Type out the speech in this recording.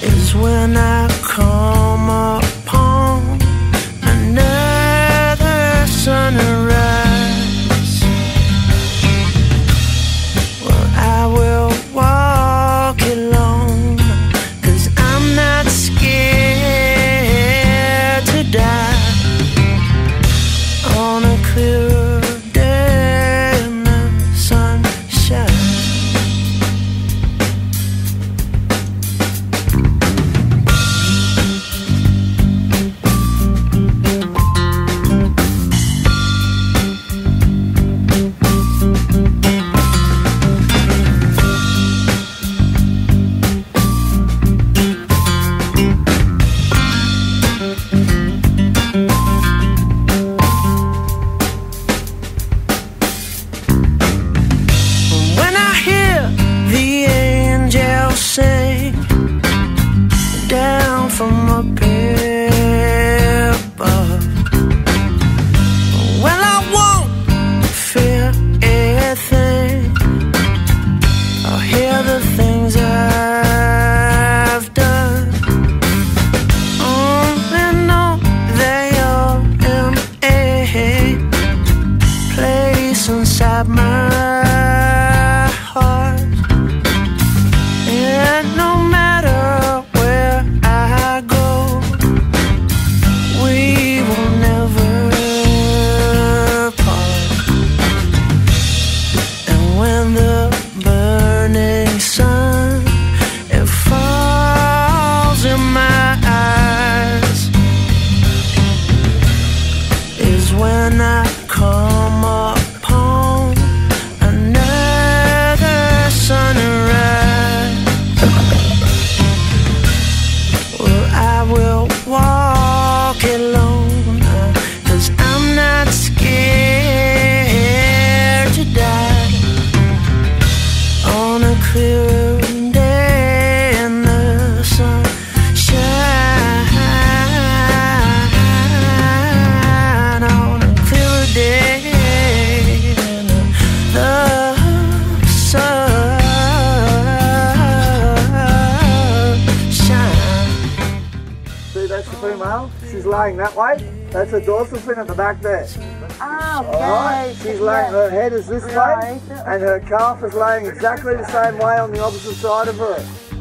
is when I come upon another sunrise. Well, I will walk alone, 'cause I'm not scared to die on a clear day in the sunshine. Down from up here above, well, I won't fear anything. I'll hear the things I've done. Only know they are in a place inside my heart. And no matter when I come upon another sunrise. Well, I will walk alone, 'cause I'm not scared to die on a clear day in the sunshine. That's the female. She's laying that way. That's her dorsal fin at the back there. Oh, okay. Alright, she's laying, her head is this way, and her calf is laying exactly the same way on the opposite side of her.